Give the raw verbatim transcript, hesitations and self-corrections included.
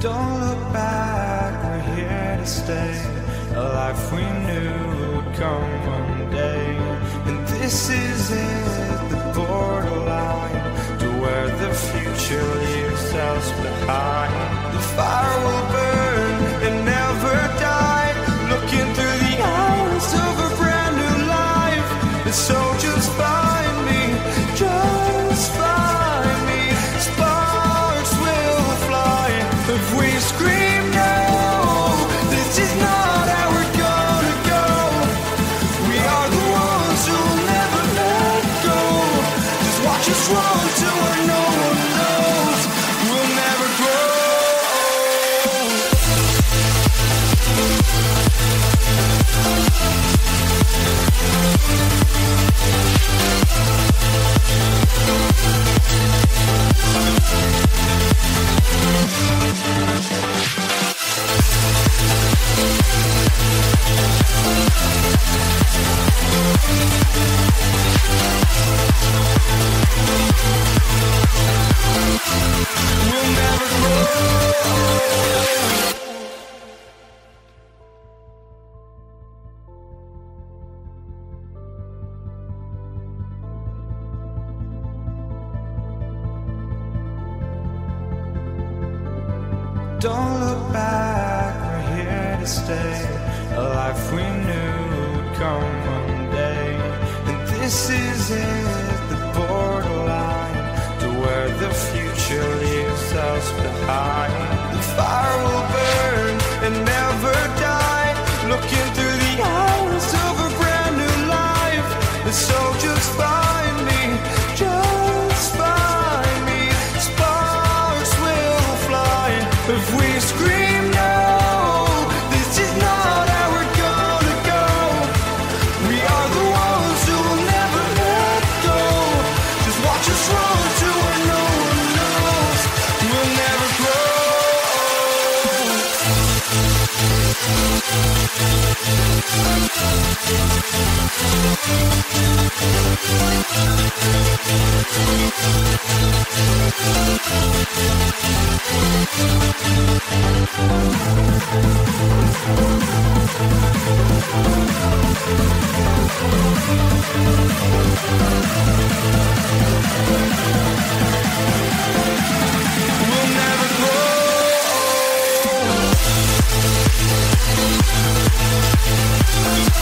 Don't look back, we're here to stay. A life we knew would come one day. And this is it, the borderline to where the future leaves us behind. The fire will burn and never die, looking through the eyes of a brand new life. And so just find me, just find me. Sparks will fly if we scream no. This is not how we're gonna go. We are the ones who'll never let go. Just watch us run to where no one knows. We'll never grow. We'll never grow. Don't look back, we're here to stay. A life we knew would come one day. And this is it, the borderline to where the future leaves us behind. The fire will burn and never die, looking through the eyes of a brand new life. And so just find me, just find me. Sparks will fly if we scream no. This is not how we're gonna go. We are the ones who will never let go. Just watch us run to where no one knows. We'll never grow. We'll never grow.